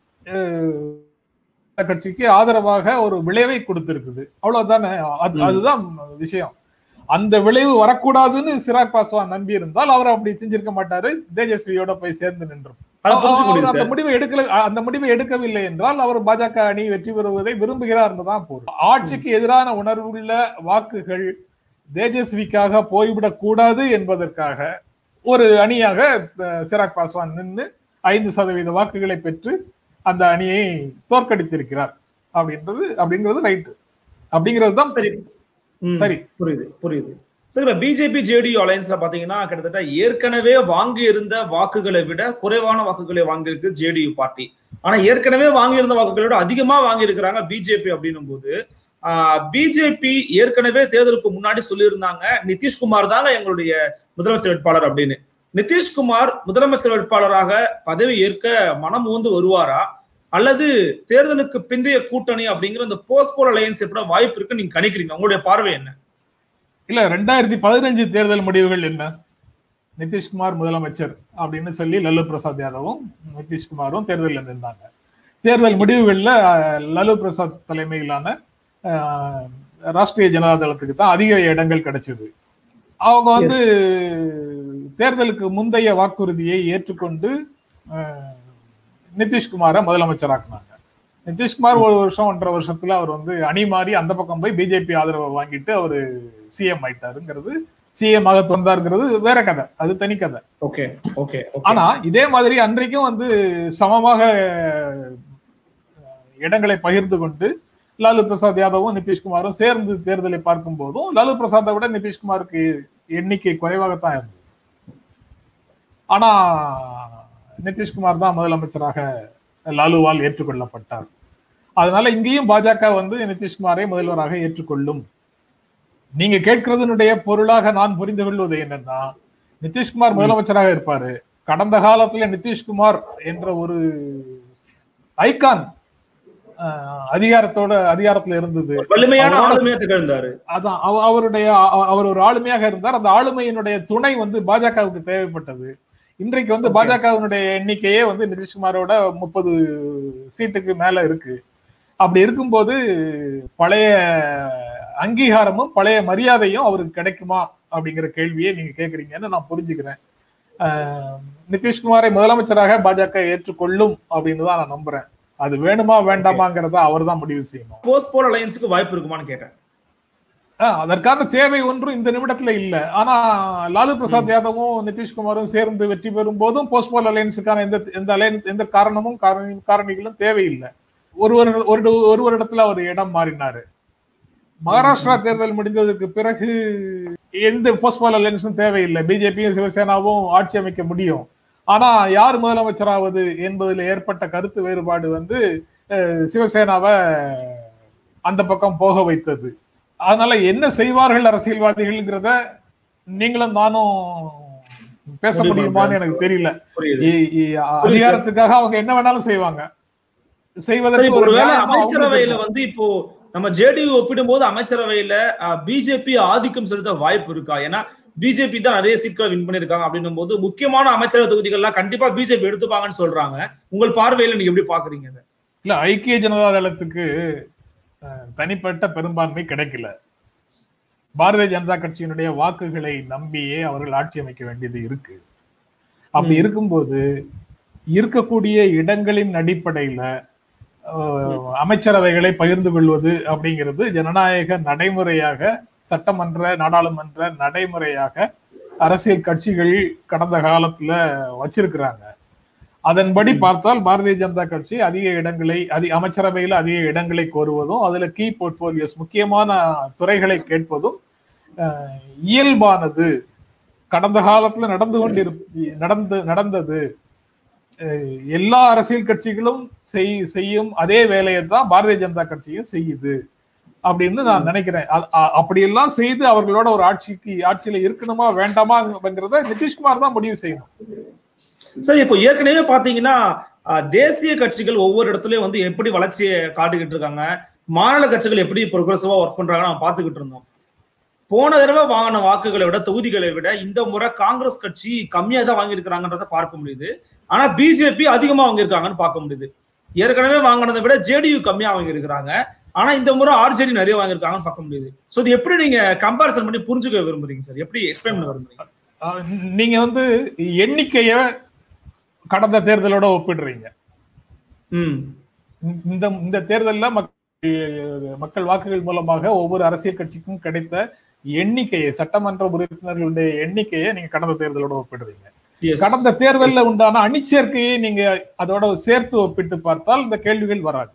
கட்சிக்கு ஆதரவாக ஒரு விளைவை கொடுத்திருக்குது, அவ்வளவுதானே. அதுதான் விஷயம். அந்த விளைவு வரக்கூடாதுன்னு சிராக் பாஸ்வான் நம்பி இருந்தால் அவர் அப்படி செஞ்சிருக்க மாட்டாரு, தேஜஸ்வியோட போய் சேர்ந்து நின்றும். அந்த முடிவை எடுக்கல, அந்த முடிவை எடுக்கவில்லை என்றால் அவர் பாஜக அணி வெற்றி பெறுவதை விரும்புகிறார் தான் பொருள். ஆட்சிக்கு எதிரான உணர்வுள்ள வாக்குகள் தேஜஸ்விக்காக போய்விடக் கூடாது என்பதற்காக ஒரு அணியாக சிராக் பாஸ்வான் நின்று ஐந்து சதவீத வாக்குகளை பெற்று அந்த அணியை தோற்கடித்திருக்கிறார் அப்படின்றது அப்படிங்கிறது ரைட்டு, அப்படிங்கிறது தான் சரி. சரி, புரியுது புரியுது சரி. இப்ப பிஜேபி ஜேடியு அலையன்ஸ்ல பாத்தீங்கன்னா கிட்டத்தட்ட ஏற்கனவே வாங்கி இருந்த வாக்குகளை விட குறைவான வாக்குகளை வாங்கியிருக்கு ஜேடியு பார்ட்டி. ஆனா ஏற்கனவே வாங்கி இருந்த வாக்குகளை விட அதிகமா வாங்கி இருக்கிறாங்க பிஜேபி. அப்படின்னும் போது ஆஹ் பிஜேபி ஏற்கனவே தேர்தலுக்கு முன்னாடி சொல்லியிருந்தாங்க நிதிஷ்குமார் தாங்க எங்களுடைய முதலமைச்சர் வேட்பாளர் அப்படின்னு. நிதிஷ்குமார் முதலமைச்சர் வேட்பாளராக பதவி ஏற்க மனம் ஊந்து வருவாரா, அல்லது தேர்தலுக்கு பிந்தைய கூட்டணி அப்படிங்கிற இந்த போஸ்ட்போல் அலையன்ஸ் எப்படி வாய்ப்பு இருக்கு நீங்க கணிக்கிறீங்க? உங்களுடைய பார்வை என்ன? இல்ல, ரெண்டாயிரத்தி பதினஞ்சு தேர்தல் முடிவுகள் என்ன? நிதிஷ்குமார் முதலமைச்சர் அப்படின்னு சொல்லி லல்லு பிரசாத் யாதவும் நிதிஷ்குமாரும் தேர்தலில் நின்றாங்க. தேர்தல் முடிவுகள்ல லல்லு பிரசாத் தலைமையிலான ராஷ்டிரிய ஜனதா தளத்துக்கு தான் அதிக இடங்கள் கிடைச்சது. அவங்க வந்து தேர்தலுக்கு முந்தைய வாக்குறுதியை ஏற்றுக்கொண்டு நிதிஷ்குமாரை முதலமைச்சராக்குனாங்க. நிதிஷ்குமார் ஒரு வருஷம் ஒன்றரை வருஷத்துல அவர் வந்து அணி மாறி அந்த பக்கம் போய் பிஜேபி ஆதரவை வாங்கிட்டு அவரு சிஎம் ஆயிட்டாருங்கிறது, சிஎம் ஆக தோன்றாருங்கிறது வேற கதை, அது தனி கதை. Okay okay. ஆனா இதே மாதிரி அன்றைக்கும் வந்து சமமாக இடங்களை பகிர்ந்து கொண்டு லாலு பிரசாத் யாதவும் நிதிஷ்குமாரும் சேர்ந்து தேர்தலை பார்க்கும் போதும் லாலு பிரசாத்தை விட நிதிஷ்குமாருக்கு எண்ணிக்கை குறைவாகத்தான் இருந்தது. ஆனா நிதிஷ்குமார் தான் முதலமைச்சராக லாலுவால் ஏற்றுக்கொள்ளப்பட்டார். அதனால இங்கேயும் பாஜக வந்து நிதிஷ்குமாரை முதல்வராக ஏற்றுக்கொள்ளும். நீங்க கேட்கிறதுனுடைய பொருளாக நான் புரிந்து கொள்வது என்னன்னா, நிதிஷ்குமார் முதலமைச்சராக இருப்பாரு. கடந்த காலத்துல நிதிஷ்குமார் என்ற ஒரு ஐகான் அதிகாரத்தோட அதிகாரத்துல இருந்தது, அதான் அவருடைய அவர் ஒரு ஆளுமையாக இருந்தார். அந்த ஆளுமையினுடைய துணை வந்து பாஜகவுக்கு தேவைப்பட்டது. இன்றைக்கு வந்து பாஜகவினுடைய எண்ணிக்கையே வந்து நிதிஷ்குமாரோட முப்பது சீட்டுக்கு மேல இருக்கு. அப்படி இருக்கும்போது பழைய அங்கீகாரமும் பழைய மரியாதையும் அவருக்கு கிடைக்குமா அப்படிங்கிற கேள்வியை நீங்க கேக்குறீங்கன்னு நான் புரிஞ்சுக்கிறேன். நிதிஷ்குமாரை முதலமைச்சராக பாஜக ஏற்றுக்கொள்ளும் அப்படின்னு தான் நான் நம்புறேன். அது வேணுமா வேண்டாமாங்கிறத அவர் தான் முடிவு செய்யணும். போஸ்ட்போல் அலையன்ஸ்க்கு வாய்ப்பு இருக்குமான்னு கேட்டேன். அதற்கான தேவை ஒன்றும் இந்த நிமிடத்துல இல்ல. ஆனா லாலு பிரசாத் யாதவும் நிதிஷ்குமாரும் சேர்ந்து வெற்றி பெறும் போதும் போஸ்ட்போல் அலையன்ஸுக்கான எந்த எந்த அலையன்ஸ் எந்த காரணமும் காரணிகளும் தேவையில்லை. ஒரு ஒரு ஒரு வருடத்துல அவர் இடம் மாறினாரு. மகாராஷ்டிரா தேர்தல் முடிந்ததுக்கு பிறகு எந்த போஸ்ட்போல் அலையன்ஸும் தேவையில்லை. பிஜேபியும் சிவசேனாவும் ஆட்சி அமைக்க முடியும். ஆனா யார் முதலமைச்சராவது என்பதில் ஏற்பட்ட கருத்து வேறுபாடு வந்து சிவசேனாவை அந்த பக்கம் போக வைத்தது. அதனால என்ன செய்வார்கள் அரசியல்வாதிகள்ங்கிறத நீங்களும் நானும் பேச முடியுமான்னு எனக்கு தெரியல. அதிகாரத்துக்காக அவங்க என்ன வேணாலும் செய்வாங்க. செய்வதற்கு ஒருவேளை அமைச்சரவையில வந்து இப்போ நம்ம ஜேடியு ஒப்பிடும் போது அமைச்சரவையில பிஜேபி ஆதிக்கம் செலுத்த வாய்ப்பு இருக்கா? ஏன்னா பிஜேபி தான் நிறைய சீட்களை வின் பண்ணிருக்காங்க அப்படின்னும் போது முக்கியமான அமைச்சரவை தொகுதிகள்லாம் கண்டிப்பா பிஜேபி எடுத்துப்பாங்கன்னு சொல்றாங்க. உங்கள் பார்வையில நீங்க எப்படி பாக்குறீங்க? இல்ல, ஐக்கிய ஜனதா தளத்துக்கு தனிப்பட்ட பெரும்பான்மை கிடைக்கல. பாரதிய ஜனதா கட்சியினுடைய வாக்குகளை நம்பியே அவர்கள் ஆட்சி அமைக்க வேண்டியது இருக்கு. அப்படி இருக்கும்போது இருக்கக்கூடிய இடங்களின் அடிப்படையில அமைச்சரவைகளை பகிர்ந்து கொள்வது அப்படிங்கிறது ஜனநாயக நடைமுறையாக, சட்டமன்ற நாடாளுமன்ற நடைமுறையாக அரசியல் கட்சிகள் கடந்த காலத்துல வச்சிருக்கிறாங்க. அதன்படி பார்த்தால் பாரதிய ஜனதா கட்சி அதிக இடங்களை அதி அமைச்சரவையில அதிக இடங்களை கோருவதும் அதுல கீ போர்ட்போலியோஸ் முக்கியமான துறைகளை கேட்பதும் இயல்பானது. கடந்த காலத்துல நடந்து கொண்டிரு நடந்து நடந்தது எல்லா அரசியல் கட்சிகளும் செய்யும் அதே வேலையை தான் பாரதிய ஜனதா கட்சியும் செய்யுது அப்படின்னு நான் நினைக்கிறேன். அப்படியெல்லாம் செய்து அவர்களோட ஒரு ஆட்சிக்கு ஆட்சியில இருக்கணுமா வேண்டாமாங்கிறத நிதிஷ்குமார் தான் முடிவு செய்யணும். சரி, இப்போ ஏற்கனவே பாத்தீங்கன்னா தேசிய கட்சிகள் ஒவ்வொரு இடத்துலயும் வந்து எப்படி வளர்ச்சியை காட்டுக்கிட்டு இருக்காங்க, மாநில கட்சிகள் எப்படி ப்ரோக்ரஸிவா ஒர்க் பண்றாங்க நம்ம பாத்துக்கிட்டு இருந்தோம். போன தடவை வாங்கின வாக்குகளை விட தொகுதிகளை விட இந்த முறை காங்கிரஸ் கட்சி கம்மியா தான் வாங்கியிருக்கிறாங்கன்றத பார்க்க முடியுது. ஆனா பிஜேபி அதிகமா வாங்கியிருக்காங்கன்னு பார்க்க முடியுது. ஏற்கனவே வாங்கினதை விட ஜேடியு கம்மியா வாங்கியிருக்கிறாங்க. ஆனா இந்த முறை ஆர்ஜேடி நிறைய வாங்கியிருக்காங்கன்னு பார்க்க முடியுது. சோ இது எப்படி நீங்க கம்பேரிசன் பண்ணி புரிஞ்சுக்க விரும்புறீங்க சார்? எப்படி எக்ஸ்பிளைன் பண்ண விரும்புறீங்க? நீங்க வந்து எண்ணிக்கைய கடந்த தேர்தலோட ஒப்பிடுறீங்க. இந்த இந்த தேர்தல்ல மக்கள் வாக்குகள் மூலமாக ஒவ்வொரு அரசியல் கட்சிக்கும் கிடைத்த எண்ணிக்கையை, சட்டமன்ற உறுப்பினர்களுடைய எண்ணிக்கையை நீங்க கடந்த தேர்தலோட ஒப்பிடுறீங்க. கடந்த தேர்தலில் உண்டான அணிச்சேர்க்கையை நீங்க அதோட சேர்த்து ஒப்பிட்டு பார்த்தால் இந்த கேள்விகள் வராது.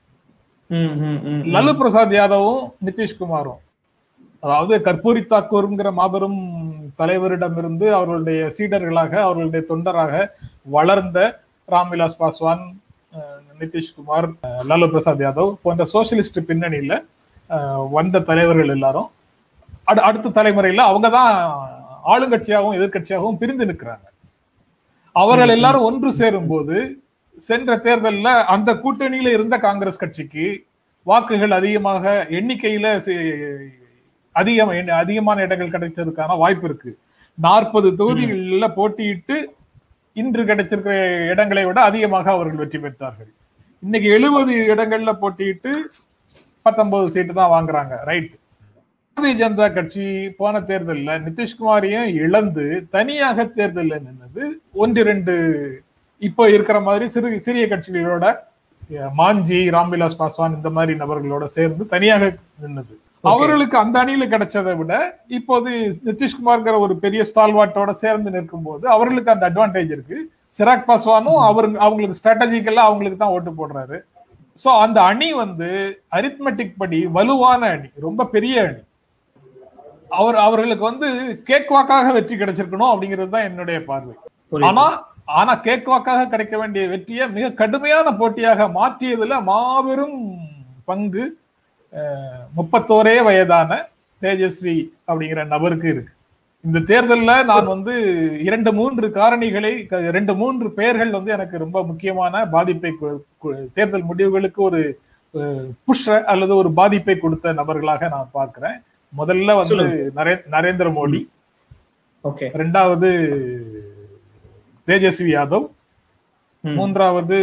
லாலு பிரசாத் யாதவும் நிதிஷ்குமாரும், அதாவது கற்பூரி தாக்கூர்ங்கிற மாபெரும் தலைவரிடமிருந்து அவர்களுடைய சீடர்களாக அவர்களுடைய தொண்டராக வளர்ந்த ராம்விலாஸ் பாஸ்வான், நிதிஷ்குமார், லாலு பிரசாத் யாதவ் போன்ற சோசியலிஸ்ட் பின்னணியில வந்த தலைவர்கள் எல்லாரும் அடுத்த தலைமுறையில அவங்கதான் ஆளுங்கட்சியாகவும் எதிர்கட்சியாகவும் பிரிந்து நிற்கிறாங்க. அவர்கள் எல்லாரும் ஒன்று சேரும் போது சென்ற தேர்தலில் அந்த கூட்டணியில இருந்த காங்கிரஸ் கட்சிக்கு வாக்குகள் அதிகமாக எண்ணிக்கையில அதிகம் அதிகமான இடங்கள் கிடைச்சதுக்கான வாய்ப்பு இருக்கு. நாற்பது தொகுதிகளில் போட்டியிட்டு இன்று கிடைச்சிருக்கிற இடங்களை விட அதிகமாக அவர்கள் வெற்றி பெற்றார்கள். இன்னைக்கு எழுபது இடங்கள்ல போட்டியிட்டு பத்தொன்பது சீட்டு தான் வாங்குறாங்க. ரைட். பாரதிய ஜனதா கட்சி போன தேர்தலில் நிதிஷ்குமாரையும் இழந்து தனியாக தேர்தலில் நின்னது ஒன்று இரண்டு இப்போ இருக்கிற மாதிரி சிறு சிறிய கட்சிகளோட, மாஞ்சி, ராம்விலாஸ் பாஸ்வான் இந்த மாதிரி நபர்களோட சேர்ந்து தனியாக நின்னது. அவர்களுக்கு அந்த அணியில கிடைச்சதை விட இப்போது நிதிஷ்குமார்ங்கிற ஒரு பெரிய ஸ்டால்வாட்டோட சேர்ந்து நிற்கும் போது அவர்களுக்கு அந்த அட்வான்டேஜ் இருக்கு. சிராக் பாஸ்வானும் அவரு அவங்களுக்கு ஸ்ட்ராட்டஜிக்கெல்லாம் அவங்களுக்கு தான் ஓட்டு போடுறாரு. சோ அந்த அணி வந்து அரித்மெட்டிக் படி வலுவான அணி, ரொம்ப பெரிய அணி. அவர் அவர்களுக்கு வந்து கேக் வாக்காக வெற்றி கிடைச்சிருக்கணும் அப்படிங்கிறது தான் என்னுடைய பார்வை. ஆனா ஆனா கேக் வாக்காக கிடைக்க வேண்டிய வெற்றியை மிக கடுமையான போட்டியாக மாற்றியதுல மாபெரும் பங்கு முப்பத்தோரே வயதான தேஜஸ்வி அப்படிங்கிற நபருக்கு இருக்கு. இந்த தேர்தலில் நான் வந்து இரண்டு மூன்று காரணிகளை இரண்டு மூன்று பெயர்கள் வந்து எனக்கு ரொம்ப முக்கியமான பாதிப்பை, தேர்தல் முடிவுகளுக்கு ஒரு புஷ் அல்லது ஒரு பாதிப்பை கொடுத்த நபர்களாக நான் பார்க்கிறேன். முதல்ல வந்து நரேந்திர மோடி, இரண்டாவது தேஜஸ்வி யாதவ், மூன்றாவது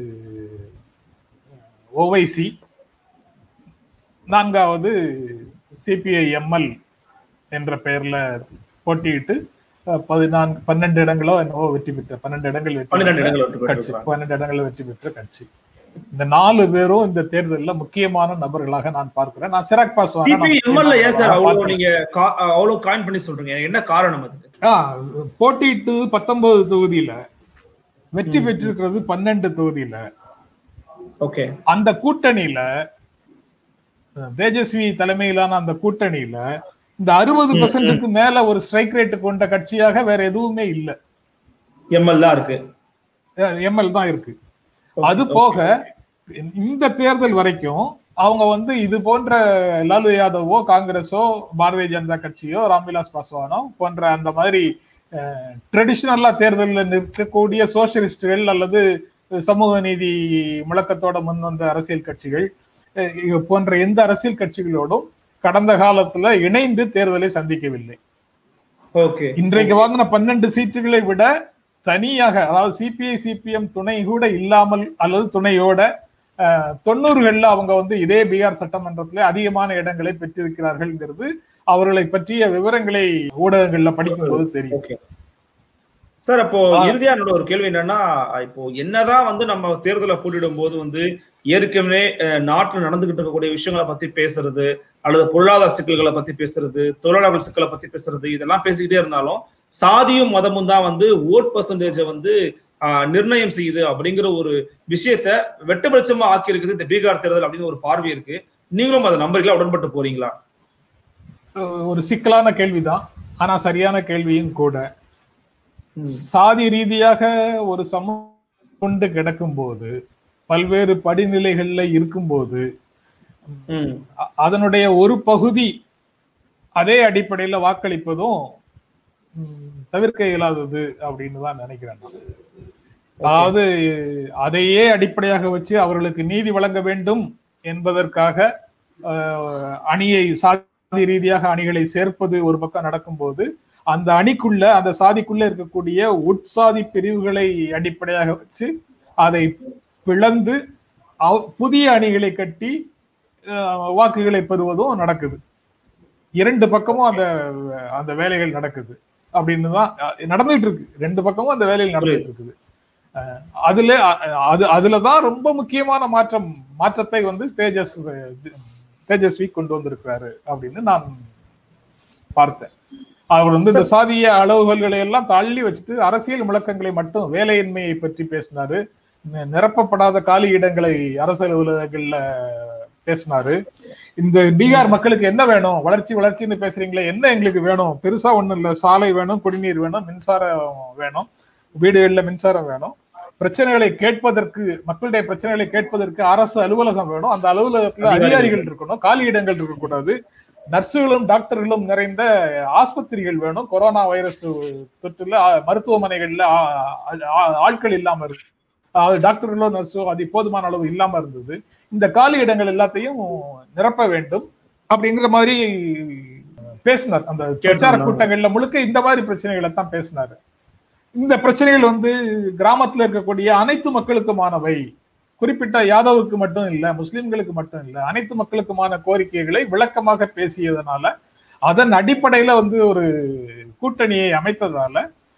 ஓவைசி, நான்காவது சிபிஐ எம்எல் என்ற பெயர்ல போட்டியிட்டு பதினான்கு பன்னெண்டு இடங்களோ என்னவோ வெற்றி பெற்ற பன்னெண்டு இடங்கள் வெற்றி கட்சி பன்னெண்டு இடங்களை வெற்றி பெற்ற கட்சி. இந்த நாலு பேரும் இந்த தேர்தலில் முக்கியமான நபர்களாக நான் பார்க்கிறேன். நான் சிராக் பாஸ்வான் நீங்க அவ்வளவு காயின் பண்ணி சொல்றீங்க, என்ன காரணம் அதுக்கு? போட்டிட்டு பத்தொன்பது தொகுதியில வெற்றி பெற்றிருக்கிறது பன்னெண்டு தொகுதியில. ஓகே, அந்த கூட்டணியில தேஜஸ்வி தலைமையிலான அந்த கூட்டணியில இந்த அறுபது பெர்சென்ட்டுக்கு மேல ஒரு ஸ்ட்ரைக் ரேட் கொண்ட கட்சியாக வேற எதுவுமே இல்லை. எம்எல் தான் இருக்கு, எம்எல் தான் இருக்கு. அது போக இந்த தேர்தல் வரைக்கும் அவங்க வந்து இது போன்ற லாலு யாதவோ காங்கிரஸோ பாரதிய ஜனதா கட்சியோ ராம்விலாஸ் பாஸ்வானோ போன்ற அந்த மாதிரி ட்ரெடிஷனலா தேர்தலில் நிற்கக்கூடிய சோசியலிஸ்டுகள் அல்லது சமூக நீதி முழக்கத்தோட முன் வந்த அரசியல் கட்சிகள் போன்ற எந்த அரசியல் கட்சிகளோடும் கடந்த காலத்துல இணைந்து தேர்தலை சந்திக்கவில்லை. இன்றைக்கு வாங்கின பன்னெண்டு சீட்டுகளை விட தனியாக, அதாவது சிபிஐ சிபிஎம் துணை கூட இல்லாமல் அல்லது துணையோட தொண்ணூறுகள்ல அவங்க வந்து இதே பீகார் சட்டமன்றத்துல அதிகமான இடங்களை பெற்றிருக்கிறார்கள்ங்கிறது அவர்களை பற்றிய விவரங்களை ஊடகங்கள்ல படிக்கும் போது தெரியும். சார், அப்போ இறுதியா என்னோட ஒரு கேள்வி என்னன்னா, இப்போ என்னதான் வந்து நம்ம தேர்தலை போட்டியிடும் போது வந்து ஏற்கனவே நாட்டுல நடந்துகிட்டு இருக்கக்கூடிய விஷயங்களை பத்தி பேசுறது அல்லது பொருளாதார சிக்கல்களை பத்தி பேசுறது, தொழிலாளர்கள் சிக்கலை பத்தி பேசுறது, இதெல்லாம் பேசிக்கிட்டே இருந்தாலும் சாதியும் மதமும் தான் வந்து ஓட் பர்சன்டேஜை வந்து ஆஹ் நிர்ணயம் செய்யுது அப்படிங்கிற ஒரு விஷயத்த வெட்ட வெளிச்சமா ஆக்கி இருக்குது இந்த பீகார் தேர்தல் அப்படின்னு ஒரு பார்வை இருக்கு. நீங்களும் அதை நம்புறீங்களா, உடன்பட்டு போறீங்களா? ஒரு சிக்கலான கேள்விதான், ஆனா சரியான கேள்வியும் கூட. சாதி ரீதியாக ஒரு சமூகம் கொண்டு கிடக்கும் போது, பல்வேறு படிநிலைகள்ல இருக்கும்போது, அதனுடைய ஒரு பகுதி அதே அடிப்படையில வாக்களிப்பதும் தவிர்க்க இயலாதது அப்படின்னு தான் நினைக்கிறேன். அதாவது அதையே அடிப்படையாக வச்சு அவர்களுக்கு நீதி வழங்க வேண்டும் என்பதற்காக அணியை சாதி ரீதியாக அணிகளை சேர்ப்பது ஒரு பக்கம் நடக்கும்போது, அந்த அணிக்குள்ள அந்த சாதிக்குள்ள இருக்கக்கூடிய உட்சாதி பிரிவுகளை அடிப்படையாக வச்சு அதை பிளந்து புதிய அணிகளை கட்டி வாக்குகளை பெறுவதும் நடக்குது. இரண்டு பக்கமும் அந்த அந்த வேலைகள் நடக்குது அப்படின்னு தான் நடந்துட்டு இருக்கு. ரெண்டு பக்கமும் அந்த வேலைகள் நடந்துட்டு இருக்குது. அதுல அது அதுலதான் ரொம்ப முக்கியமான மாற்றம் மாற்றத்தை வந்து தேஜஸ் தேஜஸ்வி கொண்டு வந்திருக்கிறாரு அப்படின்னு நான் பார்த்தேன். அவர் வந்து இந்த சாதிய அளவுகோல்களை எல்லாம் தள்ளி வச்சுட்டு அரசியல் முழக்கங்களை மட்டும், வேலையின்மையை பற்றி பேசினாரு, நிரப்பப்படாத காலி இடங்களை அரசு அலுவலகங்கள்ல பேசினாரு. இந்த பீகார் மக்களுக்கு என்ன வேணும், வளர்ச்சி வளர்ச்சின்னு பேசுறீங்களே, என்ன எங்களுக்கு வேணும், பெருசா ஒண்ணும் இல்ல, சாலை வேணும், குடிநீர் வேணும், மின்சாரம் வேணும், வீடுகள்ல மின்சாரம் வேணும், பிரச்சனைகளை கேட்பதற்கு, மக்களுடைய பிரச்சனைகளை கேட்பதற்கு அரசு அலுவலகம் வேணும், அந்த அலுவலகத்துல அதிகாரிகள் இருக்கணும், காலி இடங்கள் இருக்கக்கூடாது, நர்ஸுகளும் டாக்டர்களும் நிறைந்த ஆஸ்பத்திரிகள் வேணும், கொரோனா வைரஸ் தொற்றுல மருத்துவமனைகள்ல ஆட்கள் இல்லாம இருக்கு, டாக்டர்களோ நர்ஸோ அது போதுமான அளவு இல்லாம இருந்தது, இந்த காலி இடங்கள் எல்லாத்தையும் நிரப்ப வேண்டும் அப்படிங்கிற மாதிரி பேசினார். அந்த பிரச்சார கூட்டங்கள்ல முழுக்க இந்த மாதிரி பிரச்சனைகளை தான் பேசினாரு. இந்த பிரச்சனைகள் வந்து கிராமத்துல இருக்கக்கூடிய அனைத்து மக்களுக்குமானவை, குறிப்பிட்ட யாதவுக்கு மட்டும் இல்ல, முஸ்லிம்களுக்கு மட்டும் இல்ல, அனைத்து மக்களுக்குமான கோரிக்கைகளை விளக்கமாக பேசியதனால, அதன் அடிப்படையில வந்து ஒரு கூட்டணியை அமைத்ததால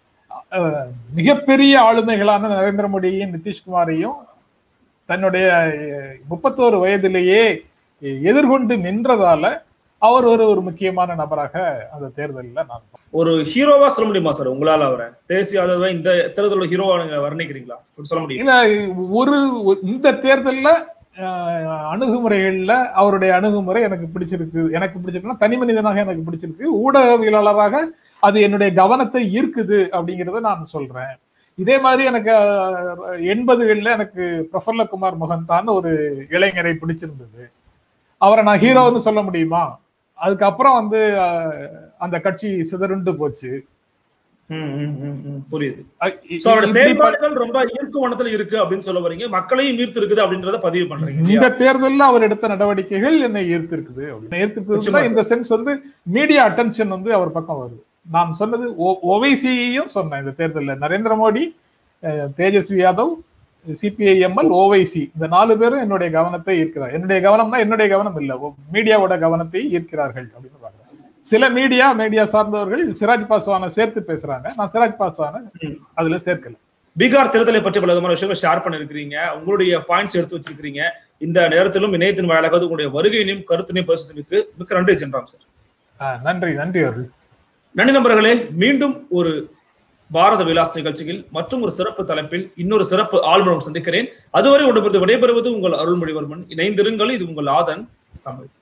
மிகப்பெரிய ஆளுமைகளான நரேந்திர மோடியையும் நிதிஷ்குமாரையும் தன்னுடைய முப்பத்தோரு வயதிலேயே எதிர்கொண்டு நின்றதால அவர் ஒரு ஒரு முக்கியமான நபராக அந்த தேர்தலில் நான் ஒரு ஹீரோவா சொல்ல முடியுமா சார் உங்களால? அவரை தேசிய யாதவ இந்த தேர்தலோட ஹீரோவா நீங்க வர்ணிக்கிறீங்களா, சொல்ல முடியும்? இல்ல, ஒரு இந்த தேர்தல்ல அணுகுமுறைகள்ல அவருடைய அணுகுமுறை எனக்கு பிடிச்சிருக்கு. எனக்கு பிடிச்சிருக்குன்னா தனி மனிதனாக எனக்கு பிடிச்சிருக்கு, ஊடகவியலாளராக அது என்னுடைய கவனத்தை ஈர்க்குது அப்படிங்கிறத நான் சொல்றேன். இதே மாதிரி எனக்கு எண்பதுகள்ல எனக்கு பிரஃபுல்ல குமார் மொஹந்தான் ஒரு இளைஞரை பிடிச்சிருந்தது. அவரை நான் ஹீரோன்னு சொல்ல முடியுமா? அதுக்கப்புறம் வந்து அந்த கட்சி சிதறுண்டு போச்சு. புரியுது. செயல்பாடுகள் ரொம்ப ஈர்க்குவனத்துல இருக்கு அப்படின்னு சொல்ல வரீங்க, மக்களையும் ஈர்த்து இருக்குது அப்படின்றத பதிவு பண்றீங்க. இந்த தேர்தலில் அவர் எடுத்த நடவடிக்கைகள் என்னை ஈர்த்து இருக்குது. ஈர்த்து இந்த சென்ஸ் வந்து மீடியா அட்டென்ஷன் வந்து அவர் பக்கம் வருது. நான் சொன்னது ஓவைசியையும் சொன்னேன். இந்த தேர்தலில் நரேந்திர மோடி, தேஜஸ்வி யாதவ், சிபிஐஎம்எல், ஓவைசி இந்த நாலு பேரும் என்னுடைய கவனத்தை ஈர்க்கிறார். என்னுடைய கவனம்னா என்னுடைய கவனம் இல்ல, மீடியாவோட கவனத்தை ஈர்க்கிறார்கள் அப்படின்னு பாருங்க. சில மீடியா மீடியா சார்ந்தவர்கள் சிராஜ் பாஸ்வானை சேர்த்து பேசுறாங்க, நான் சிராஜ் பாஸ்வானை அதுல சேர்க்கல. பீகார் தேர்தலை பற்றி பல விதமான விஷயங்கள் ஷேர் பண்ணிருக்கிறீங்க, உங்களுடைய பாயிண்ட்ஸ் எடுத்து வச்சிருக்கீங்க. இந்த நேரத்திலும் இணையத்தின் வாயிலாக உங்களுடைய வருகையினையும் கருத்தினையும் பேசுவதற்கு மிக்க நன்றி ஜென்ராம் சார். நன்றி நன்றி அவர்கள். நன்றி நண்பர்களே. மீண்டும் ஒரு பாரத விலாஸ் நிகழ்ச்சியில் மற்றும் ஒரு சிறப்பு தலைப்பில் இன்னொரு சிறப்பு ஆளுநரும் சந்திக்கிறேன். அதுவரை உடம்பு விடைபெறுவது உங்கள் அருள்மொழிவர்மன். இணைந்திருங்கள். இது உங்கள் ஆதன் தமிழ்.